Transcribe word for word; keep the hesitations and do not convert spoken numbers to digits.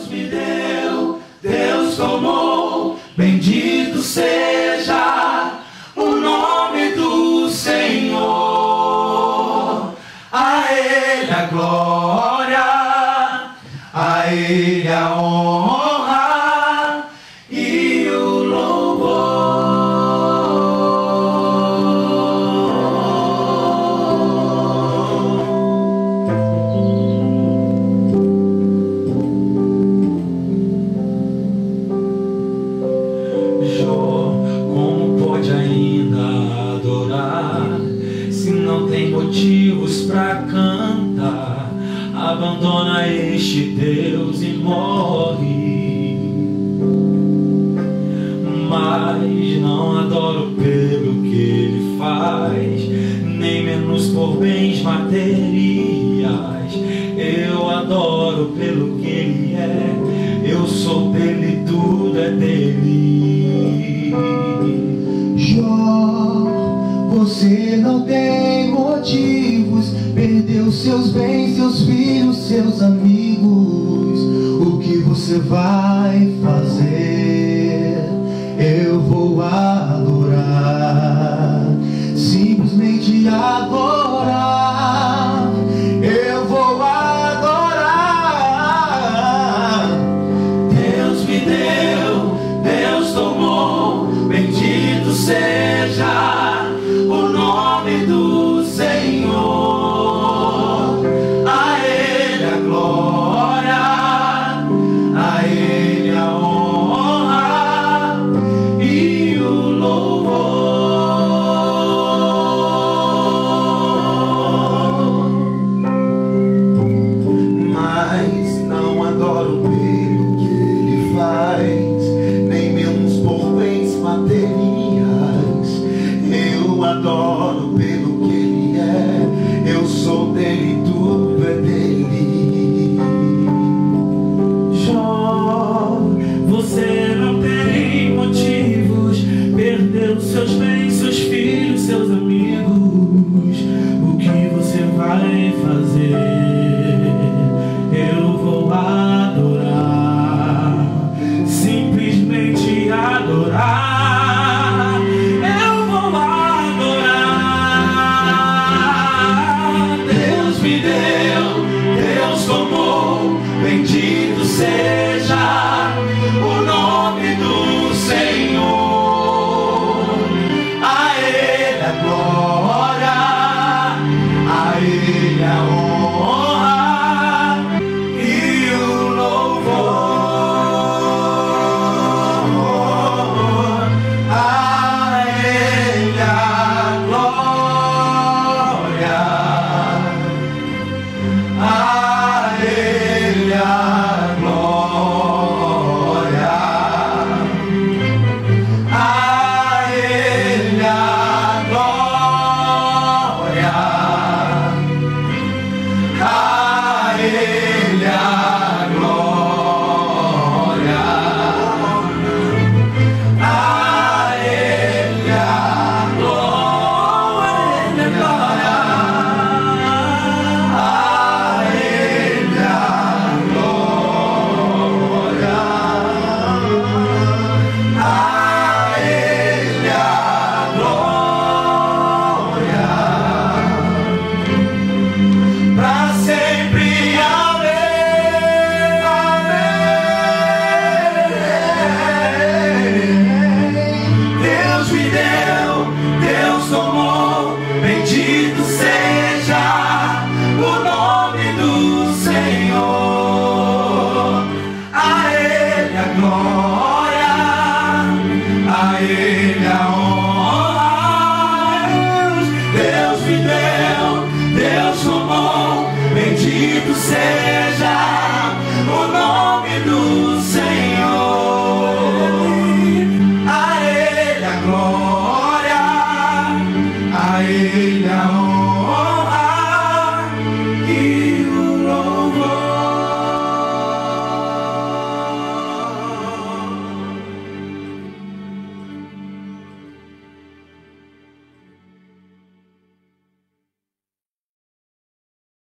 Deus me deu, Deus tomou, bendito seja o nome do Senhor. A Ele a glória, a Ele a honra e o louvor. Jó, como pode ainda adorar se não tem motivos pra cantar? Abandona este Deus e morre. Mas não adoro pelo que Ele faz, nem menos por bens materiais. Eu adoro pelo que Ele é, eu sou dele, tudo é dele. Jó, você não tem motivos, perdeu seus bens, seus filhos, seus amigos. O que você vai fazer? Eu vou adorar, simplesmente adorar. Eu vou adorar. Deus me deu, Deus tomou, bendito seja o nome do Senhor. A Ele a glória, a Ele a honra e o louvor. Mas não adoro pelo que Ele faz, nem menos por bens materiais. Eu adoro pelo que Ele é, eu sou dele, tudo é dele. Jó, você não tem motivos, perdeu seus bens, seus filhos, seus amigos. O que você vai fazer? Eu vou adorar, simplesmente adorar. Eu vou adorar. Deus me deu, Deus tomou, bendito seja o nome do Senhor. A Ele a glória, a Ele a honra